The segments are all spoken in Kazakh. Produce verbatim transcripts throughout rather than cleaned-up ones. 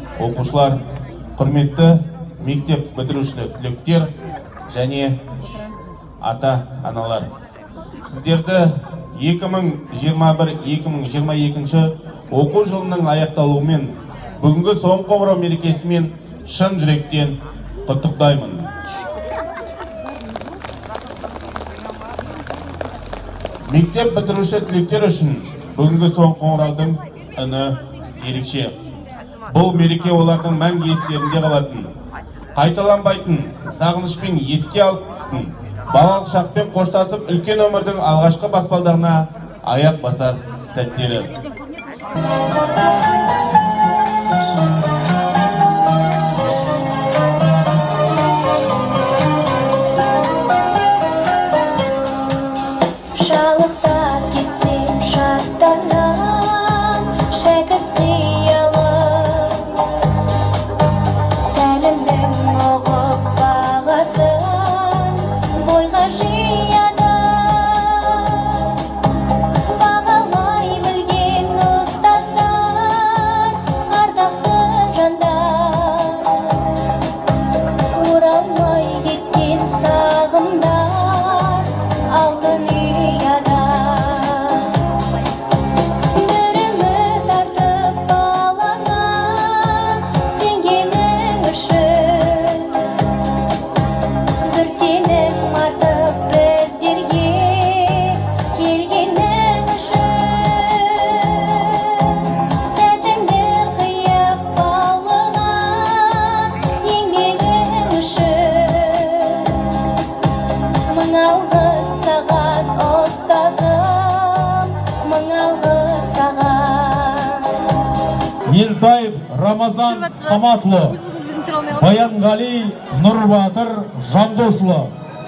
оқушылар, құрметті мектеп бітірушілер, түлектер және ата-аналар. Сіздерді екі мың жиырма бір - екі мың жиырма екінші оқу жылының аяқталуымен бүгінгі соңғы қоңырау мерекесімен шын жүректен құттықтаймын. Мектеп бітіруші түлектер үшін бүгінгі соңғы қоңыраудың үні ерекше. Бұл мереке олардың мәңгі естерінде қалатын, қайталанбайтын, сағынышпен еске алатын, балалық шақпен қоштасып үлкен өмірдің алғашқы баспалдағына аяқ басар сәттері. Елтаев Рамазан Саматлы, Баянғали Нұрбатыр Жандосылы,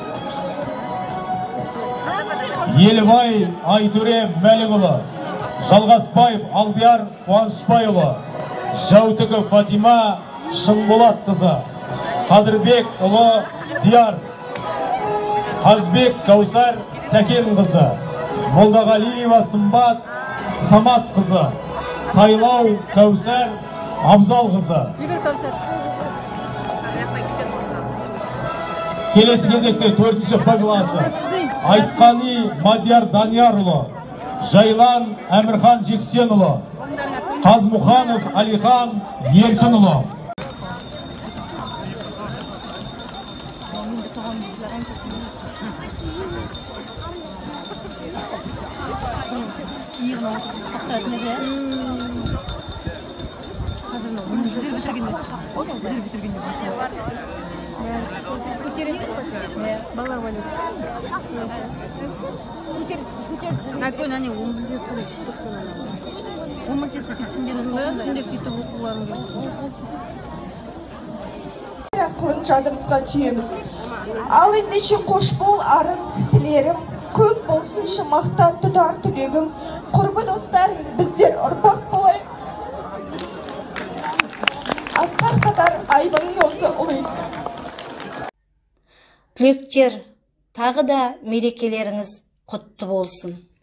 Елбай Айтөре Мәлікұлы, Жалғасбаев Алдияр Қуанышбайұлы, Жаутүгі Фатима Шыңболатқызы, Қадырбек ұлы Дияр, Қазбек Каусар Сәкенқызы, Молдағалиева Сымбат Саматқызы, Сайлау Каусар Абзалқызы. Келесі кезекте төртінші Б класы Айтқани Мадияр Даниярұлы, Жайлан Әмірхан Жексенұлы, Қазмұханов Алихан Еркінұлы. Қылын жадымызға түйеміз. Ал ендеше қош бол арын тілерім, көп болсын шымақтан тұтар түлегім, құрбы достар біздер ұрпақ болай. Асқақ татар айбың осы ұлы. Түлектер, тағы да мерекелеріңіз құтты болсын.